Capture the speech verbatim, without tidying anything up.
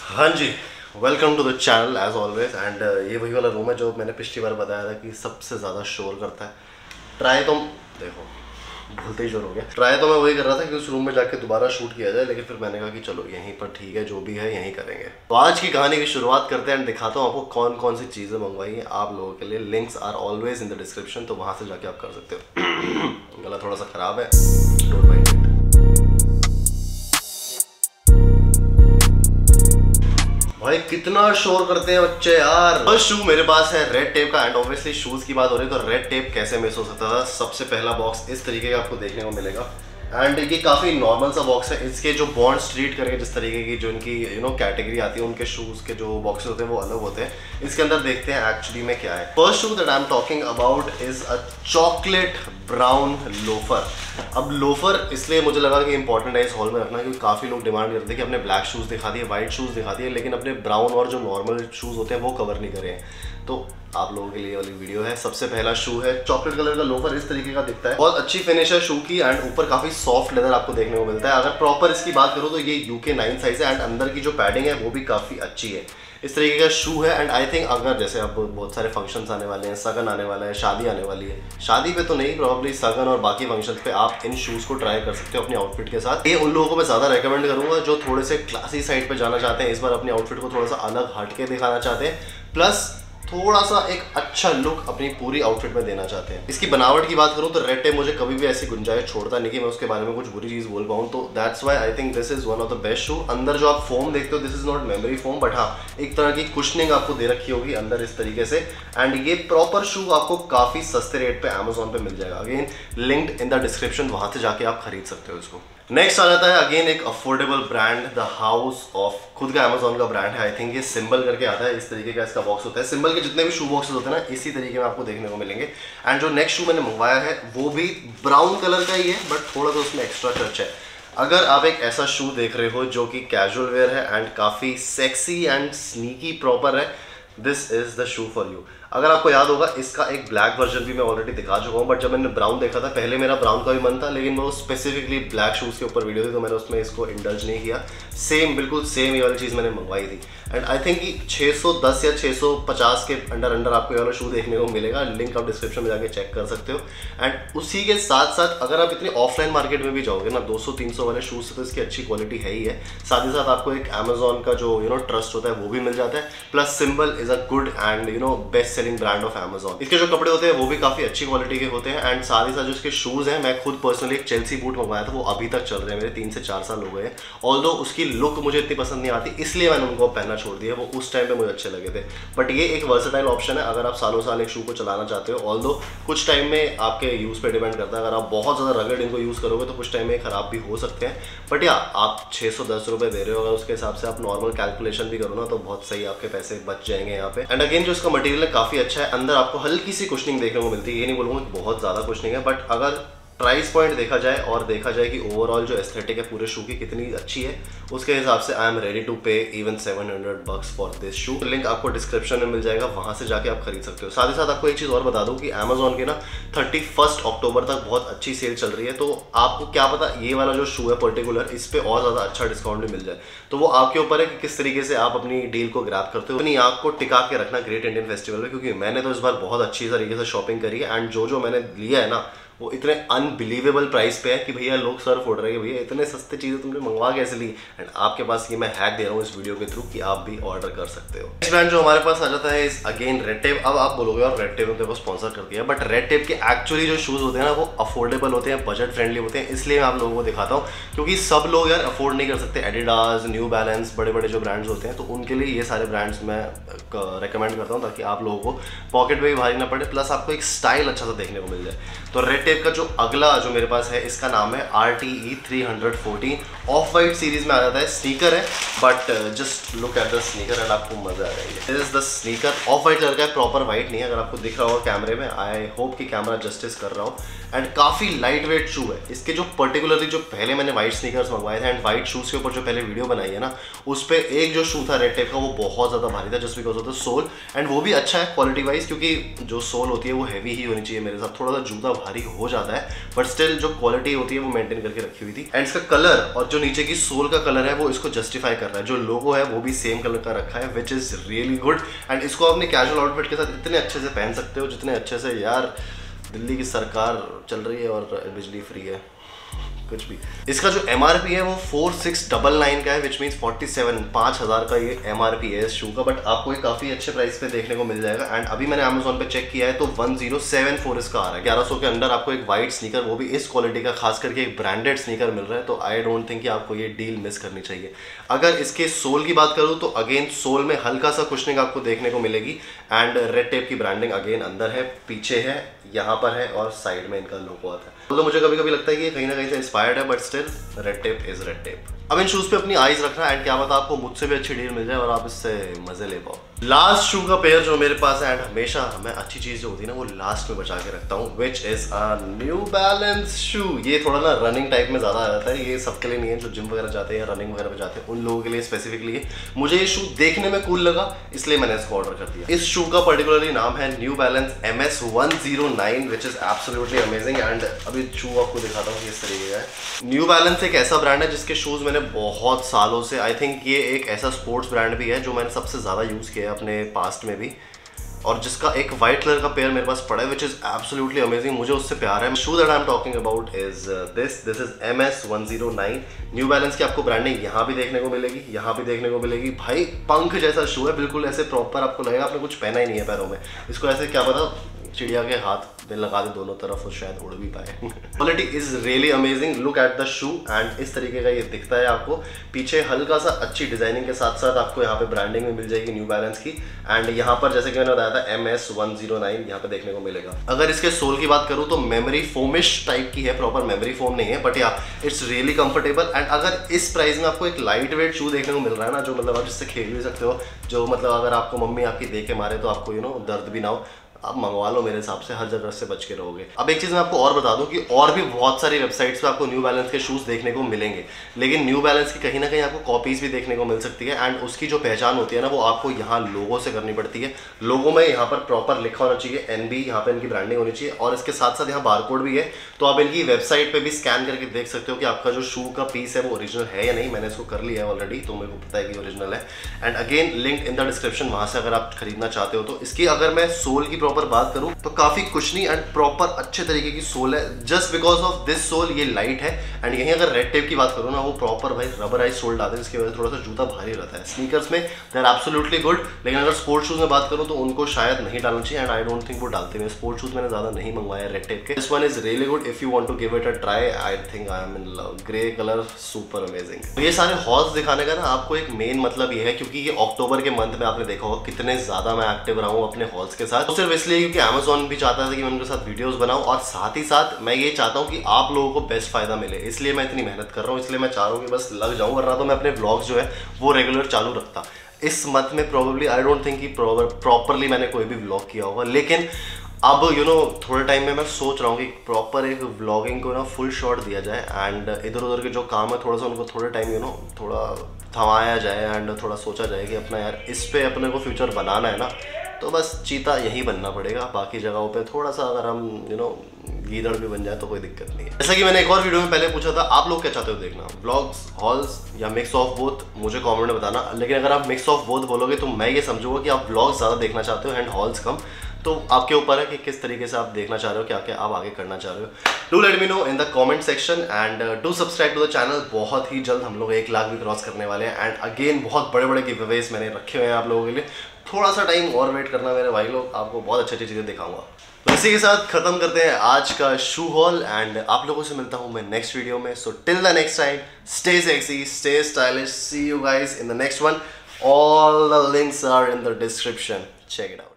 हाँ जी, welcome to the channel as always. And ये वही वाला रूम है जो मैंने पिछली बार बताया था कि सबसे ज़्यादा शोर करता है। ट्राई तो देखो भूलते ही शोर हो गया। ट्राई तो मैं वही कर रहा था कि उस रूम में जाके दोबारा शूट किया जाए, लेकिन फिर मैंने कहा कि चलो यहीं पर ठीक है, जो भी है यहीं करेंगे। तो आज की कहानी की शुरुआत करते हैं एंड दिखाता हूँ आपको कौन कौन सी चीज़ें मंगवाई हैं आप लोगों के लिए। Links are always in the description, तो वहाँ से जाके आप कर सकते हो। गला थोड़ा सा ख़राब है, डोंट माइंड इट। भाई कितना शोर करते हैं बच्चे यार। फर्स्ट शू मेरे पास है रेड टेप का। एंड ऑब्वियसली शूज की बात हो रही है तो रेड टेप कैसे मिस हो सकता था। सबसे पहला बॉक्स इस तरीके का आपको देखने को मिलेगा एंड ये काफ़ी नॉर्मल सा बॉक्स है। इसके जो बॉन्ड स्ट्रीट करके जिस तरीके की जो इनकी यू नो कैटेगरी आती है, उनके शूज़ के जो बॉक्सेस होते हैं वो अलग होते हैं। इसके अंदर देखते हैं एक्चुअली में क्या है। First shoe that I am talking about is a chocolate brown loafer. अब लोफर इसलिए मुझे लगा कि इंपॉर्टेंट है इस हॉल में रखना, क्योंकि काफ़ी लोग डिमांड करते हैं कि अपने ब्लैक शूज़ दिखा दिए, वाइट शूज़ दिखा दिए, लेकिन अपने ब्राउन और जो नॉर्मल शूज़ होते हैं वो कवर नहीं करे हैं। तो आप लोगों के लिए वाली वीडियो है। सबसे पहला शू है चॉकलेट कलर का लोफर, इस तरीके का दिखता है। बहुत अच्छी फिनिश है शू की एंड ऊपर काफी सॉफ्ट लेदर आपको देखने को मिलता है। अगर प्रॉपर इसकी बात करूँ तो ये यूके नाइन साइज है एंड अंदर की जो पैडिंग है वो भी काफी अच्छी है। इस तरीके का शू है एंड आई थिंक अगर जैसे अब बहुत सारे फंक्शंस आने वाले हैं, सगन आने वाला है, शादी आने वाली है, शादी पे तो नहीं, प्रॉब्ली सगन और बाकी फंक्शंस पे आप इन शूज को ट्राई कर सकते हो अपनी आउटफिट के साथ। ये उन लोगों को मैं ज्यादा रेकमेंड करूंगा जो थोड़े से क्लासी साइड पे जाना चाहते हैं, इस बार अपनी आउटफिट को थोड़ा सा अलग हटके दिखाना चाहते हैं, प्लस थोड़ा सा एक अच्छा लुक अपनी पूरी आउटफिट में देना चाहते हैं। इसकी बनावट की बात करूं तो रेड टेप मुझे कभी भी ऐसी गुंजाइश छोड़ता नहीं कि मैं उसके बारे में कुछ बुरी चीज बोल पाऊं, तो that's why I think this is one of the best shoe. अंदर जो आप फोम देखते हो this is not memory foam, but हाँ एक तरह की कुशनिंग आपको दे रखी होगी अंदर इस तरीके से। एंड ये प्रॉपर शू आपको काफी सस्ते रेट पे अमेजोन पे मिल जाएगा। Again linked in the description, वहां से जाके आप खरीद सकते हो इसको। नेक्स्ट आ जाता है अगेन एक affordable brand, the house of, खुद का अमेजोन का ब्रांड है। आई थिंक ये सिंबल करके आता है, इस तरीके का इसका बॉक्स होता है। सिंबल के जितने भी शू बॉक्सेस होते हैं ना इसी तरीके में आपको देखने को मिलेंगे। एंड जो नेक्स्ट शू मैंने मंगवाया है वो भी ब्राउन कलर का ही है, बट थोड़ा सा उसमें एक्स्ट्रा टच है। अगर आप एक ऐसा शू देख रहे हो जो कि कैजुअल वेयर है एंड काफ़ी सेक्सी एंड स्नीकी प्रॉपर है, this is the shoe for you. अगर आपको याद होगा इसका एक ब्लैक वर्जन भी मैं ऑलरेडी दिखा चुका हूँ, बट जब मैंने ब्राउन देखा था, पहले मेरा ब्राउन का भी मन था, लेकिन वो स्पेसिफिकली ब्लैक शूज़ के ऊपर वीडियो थी तो मैंने उसमें इसको इंडल्ज नहीं किया। सेम बिल्कुल सेम ये वाली चीज़ मैंने मंगवाई थी एंड आई थिंक कि छः सौ दस या छः सौ पचास के अंडर अंडर आपको ये वाला शू देखने को मिलेगा। लिंक आप डिस्क्रिप्शन में जाके चेक कर सकते हो। एंड उसी के साथ साथ अगर आप इतनी ऑफलाइन मार्केट में भी जाओगे ना, दो सौ तीन सौ वाले शूज़ से तो इसकी अच्छी क्वालिटी है ही है। साथ ही साथ आपको एक अमेजोन का जो यू नो ट्रस्ट होता है वो भी मिल जाता है, plus symbol is a good and you know best selling brand of Amazon. इसके जो कपड़े होते हैं वो भी काफी अच्छी क्वालिटी के होते हैं। एंड साथ ही साथ जो इसके शूज हैं, मैं खुद पर्सनली एक चेल्सी बूट मंगवाया था, वो अभी तक चल रहे हैं, मेरे तीन से चार साल हो गए। ऑल्दो उसकी लुक मुझे इतनी पसंद नहीं आती, इसलिए मैंने उनको पहनना छोड़ दिया। वो उस टाइम पे मुझे अच्छे लगे थे, बट ये एक वर्सेटाइल ऑप्शन है अगर आप सालों साल एक शू को चलाना चाहते हो। ऑल्दो कुछ टाइम में आपके यूज पे डिपेंड करता है, अगर आप बहुत ज्यादा रगड़ इनको यूज करोगे तो कुछ टाइम में खराब भी हो सकते हैं। बट या आप छह सौ दस रुपए दे रहे हो, अगर उसके हिसाब से आप नॉर्मल कैलकुलेशन भी करो ना तो बहुत सही आपके पैसे बच जाएंगे यहाँ पे। एंड अगेन जो इसका मटेरियल है काफी अच्छा है। अंदर आपको हल्की सी कुशनिंग देखने को मिलती है, ये नहीं बोलूँगा कि बहुत ज़्यादा कुशनिंग है, बट अगर प्राइस पॉइंट देखा जाए और देखा जाए कि ओवरऑल जो एस्थेटिक है पूरे शू की कितनी अच्छी है, उसके हिसाब से I am ready to pay even seven hundred bucks for this shoe. Link आपको डिस्क्रिप्शन में मिल जाएगा, वहां से जाके आप खरीद सकते हो। साथ ही साथ आपको एक चीज़ और बता दूं कि अमेजोन के ना थर्टी फर्स्ट अक्टूबर तक बहुत अच्छी सेल चल रही है, तो आपको क्या पता ये वाला जो शू है पर्टिकुलर, इस पर और ज़्यादा अच्छा डिस्काउंट भी मिल जाए। तो वो आपके ऊपर है कि किस तरीके से आप अपनी डील को ग्रैब करते हो। अपनी आँख को टिका के रखना ग्रेट इंडियन फेस्टिवल में, क्योंकि मैंने तो इस बार बहुत अच्छी तरीके से शॉपिंग करी है एंड जो जो मैंने लिया है ना वो इतने अनबिलीवेबल प्राइस पे है कि भैया लोग सर फोड़ रहे हैं कि भैया इतने सस्ते चीज़ें तुमने मंगवा कैसे ली। एंड आपके पास ये मैं हैक दे रहा हूँ इस वीडियो के थ्रू कि आप भी ऑर्डर कर सकते हो। नेक्स्ट ब्रांड जो हमारे पास आ जाता है इस अगेन रेड टेप। अब आप बोलोगे और रेड टेप ने स्पॉन्सर कर दिया, बट रेड टेप के एक्चुअली जो शूज़ होते हैं ना वो अफोर्डेबल होते हैं, बजट फ्रेंडली होते हैं, इसलिए मैं आप लोगों को दिखाता हूँ, क्योंकि सब लोग यार अफोर्ड नहीं कर सकते। एडिडास, न्यू बैलेंस, बड़े बड़े जो ब्रांड्स होते हैं, तो उनके लिए ये सारे ब्रांड्स मैं रिकमेंड करता हूँ ताकि आप लोगों को पॉकेट में भी भारी ना पड़े, प्लस आपको एक स्टाइल अच्छा सा देखने को मिल जाए। तो रेड टेप का जो अगला जो मेरे पास है इसका नाम है R T E three fourteen. Off white series में आ जाता है, स्नीकर है, but just look at the sneaker and आपको मजा आ जाएगा। This is the sneaker, off white colour का है, प्रॉपर वाइट नहीं है। अगर आपको दिख रहा होगा कैमरे में, आई होप कि कैमरा जस्टिस कर रहा हूँ। एंड काफी लाइट वेट शू है। इसके जो पर्टिकुलरली जो पहले मैंने व्हाइट स्नीकर्स मंगवाए थे एंड व्हाइट शूज के ऊपर जो पहले वीडियो बनाई है ना, उस पर एक जो शू था रेड टेप का वो बहुत ज्यादा भारी था, just because of the sole. And वो भी अच्छा है क्वालिटी वाइज, क्योंकि जो सोल होती है वो हैवी ही होनी चाहिए मेरे साथ, थोड़ा सा जूता भारी हो जाता है, बट स्टिल जो क्वालिटी होती है वो मेंटेन करके रखी हुई थी। एंड इसका कलर और जो नीचे की सोल का कलर है वो इसको जस्टिफाई कर रहा है। जो लोगो है वो भी सेम कलर का रखा है, which is really good. And इसको अपने कैजुअल आउटफिट के साथ इतने अच्छे से पहन सकते हो जितने अच्छे से यार दिल्ली की सरकार चल रही है और बिजली फ्री है, कुछ भी। इसका जो एमआरपी है वो फोर सिक्स डबल नाइन का है, विच मीन्स फोर्टी सेवन पाँच हज़ार का ये एमआरपी है इस शू का, बट आपको ये काफ़ी अच्छे प्राइस पे देखने को मिल जाएगा। एंड अभी मैंने अमेजोन पे चेक किया है तो वन जीरो सेवन फोर इसका आ रहा है। ग्यारह सौ के अंदर आपको एक वाइट स्नीकर, वो भी इस क्वालिटी का, खास करके एक ब्रांडेड स्नीकर मिल रहा है, तो आई डोंट थिंक कि आपको ये डील मिस करनी चाहिए। अगर इसके सोल की बात करूँ तो अगेन सोल में हल्का सा कुशनिंग आपको देखने को मिलेगी। एंड रेड टेप की ब्रांडिंग अगेन अंदर है, पीछे है, यहाँ पर है और साइड में इनका लोगो आता है। तो मुझे कभी कभी लगता है कि ये कहीं ना कहीं से इंस्पायर्ड है, but still red tape is red tape. अब इन शूज पे अपनी आईज रखना, एंड क्या पता आपको मुझसे भी अच्छी डील मिल जाए और आप इससे मजे ले पाओ। लास्ट शू का पेयर जो मेरे पास है, एंड हमेशा मैं अच्छी चीज जो होती है ना वो लास्ट में बचा के रखता हूँ, which is a new balance shoe. ये थोड़ा ना रनिंग टाइप में ज्यादा आ जाता है, ये सबके लिए नहीं है, जो जिम वगैरह जाते हैं या रनिंग वगैरह पे जाते हैं उन लोगों के लिए स्पेसिफिकली है। मुझे ये शू देखने में कूल लगा इसलिए मैंने इसको ऑर्डर कर दिया। इस शू का पर्टिकुलरली नाम है new balance M S one zero nine, which is absolutely amazing. And अभी शू आपको दिखाता हूँ किस तरीके का है। न्यू बैलेंस एक ऐसा ब्रांड है जिसके शूज मैंने बहुत सालों से, आई थिंक ये एक ऐसा स्पोर्ट्स ब्रांड भी है जो मैंने सबसे ज्यादा यूज किया है अपने पास्ट में भी, और जिसका एक वाइट कलर का पेयर मेरे पास पड़ा है, विच इज एब्सोल्युटली अमेजिंग। मुझे उससे प्यार है। Shoe that I am talking about is this this is M S one zero nine. New balance की आपको ब्रांडिंग यहाँ भी देखने को मिलेगी, यहाँ भी देखने को मिलेगी। भाई पंख जैसा शू है, बिल्कुल ऐसे प्रॉपर आपको लगेगा आपने कुछ पहना ही नहीं है पैरों में। इसको ऐसे क्या पता चिड़िया के हाथ में लगा दे दोनों तरफ और शायद उड़ भी पाए। Quality is really amazing. Look at the shoe, and इस तरीके का ये दिखता है आपको। पीछे हल्का सा अच्छी डिजाइनिंग के साथ साथ आपको यहाँ पे ब्रांडिंग भी मिल जाएगी न्यू बैलेंस की। एंड यहाँ पर जैसे कि मैंने बताया था M S one zero nine यहाँ पे देखने को मिलेगा। अगर इसके सोल की बात करूँ तो मेमोरी फोमिश टाइप की है, प्रॉपर मेमोरी फोम नहीं है, बट या इट्स रियली कंफर्टेबल। एंड अगर इस प्राइस में आपको एक लाइट वेट शू देखने को मिल रहा है ना, जो मतलब आप जिससे खेल भी सकते हो, जो मतलब अगर आपको मम्मी आपकी दे के मारे तो आपको यू नो दर्द भी ना हो, आप मंगवा लो। मेरे हिसाब से हर जगह से बच के रहोगे। अब एक चीज़ मैं आपको और बता दूं कि और भी बहुत सारी वेबसाइट्स पे आपको न्यू बैलेंस के शूज़ देखने को मिलेंगे, लेकिन न्यू बैलेंस की कहीं ना कहीं आपको कॉपीज़ भी देखने को मिल सकती है। एंड उसकी जो पहचान होती है ना वो आपको यहाँ लोगों से करनी पड़ती है। लोगों में यहाँ पर प्रॉपर लिखा होना चाहिए एन बी, यहाँ पर इनकी ब्रांडिंग होनी चाहिए, और इसके साथ साथ यहाँ बारकोड भी है। तो आप इनकी वेबसाइट पर भी स्कैन करके देख सकते हो कि आपका जो शू का पीस है वो ओरिजिनल है या नहीं। मैंने इसको कर लिया है ऑलरेडी, तो मेरे को पता है कि ओरिजिनल है। And again link in the description, वहाँ से अगर आप खरीदना चाहते हो तो। इसकी अगर मैं सोल की प्रॉपर बात करूँ तो काफी कुशनी एंड प्रॉपर अच्छे तरीके की सोल है। Just because of this sole ये लाइट है। एंड यहीं अगर रेड टेप की बात करूँ ना, वो प्रॉपर भाई रबराइज सोल डालते हैं, जिसकी वजह से थोड़ा सा जूता भारी रहता है। स्नीकर्स में दे आर एब्सोल्युटली गुड, लेकिन अगर स्पोर्ट्स शूज में बात करूँ तो उनको शायद नहीं डालना चाहिए। एंड आई डोंट थिंक वो डालते हैं। स्पोर्ट्स शूज मैंने ज्यादा नहीं मंगवाया रेड टेप के। This one is really good if you want to give it a try. I think I am in love. Grey colour super amazing. ये सारे हॉल्स दिखाने का ना आपको एक मेन मतलब ये है क्योंकि ये अक्टूबर के मंथ में आपने देखा होगा कितने ज्यादा मैं एक्टिव रहा हूँ अपने हॉल्स के साथ। तो सिर्फ इसलिए क्योंकि अमेजोन भी चाहता था कि मैं उनके साथ वीडियोस बनाऊं, और साथ ही साथ मैं ये चाहता हूं कि आप लोगों को बेस्ट फायदा मिले, इसलिए मैं इतनी मेहनत कर रहा हूं। इसलिए मैं चाह रहा हूं कि बस लग जाऊं, वरना तो मैं अपने व्लॉग्स जो है वो रेगुलर चालू रखता। इस मंथ में प्रोबेबली आई डोंट थिंक कि प्रॉपरली मैंने कोई भी व्लॉग किया होगा, लेकिन अब यू नो थोड़े टाइम में मैं सोच रहा हूँ कि प्रॉपर एक व्लॉगिंग को ना फुल शॉट दिया जाए। एंड इधर उधर के जो काम है थोड़ा सा उनको थोड़े टाइम यू नो थोड़ा थमाया जाए, एंड थोड़ा सोचा जाए कि अपना यार इस पे अपने को फ्यूचर बनाना है ना, तो बस चीता यही बनना पड़ेगा। बाकी जगहों पे थोड़ा सा अगर हम यू नो गीदड़ भी बन जाए तो कोई दिक्कत नहीं है। जैसा कि मैंने एक और वीडियो में पहले पूछा था, आप लोग क्या चाहते हो देखना, व्लॉग्स, हॉल्स या मिक्स ऑफ बोथ, मुझे कमेंट में बताना। लेकिन अगर आप मिक्स ऑफ बोथ बोलोगे तो मैं ये समझूंगा कि आप व्लॉग्स ज़्यादा देखना चाहते हो एंड हॉल्स कम। तो आपके ऊपर है कि किस तरीके से आप देखना चाह रहे हो, क्या क्या आप आगे करना चाह रहे हो। Do let me know in the comment section and do subscribe to the channel. बहुत ही जल्द हम लोग एक लाख भी क्रॉस करने वाले हैं। एंड अगेन बहुत बड़े बड़े गिव अवेज मैंने रखे हुए हैं आप लोगों के लिए। थोड़ा सा टाइम और वेट करना मेरे भाई लोग, आपको बहुत अच्छी अच्छी चीज़ें दिखाऊंगा। तो इसी के साथ खत्म करते हैं आज का शू हॉल, एंड आप लोगों से मिलता हूँ मैं नेक्स्ट वीडियो में। So till the next time, stay sexy, stay stylish, see you guys in the next one. All the links are in the description. Check it out.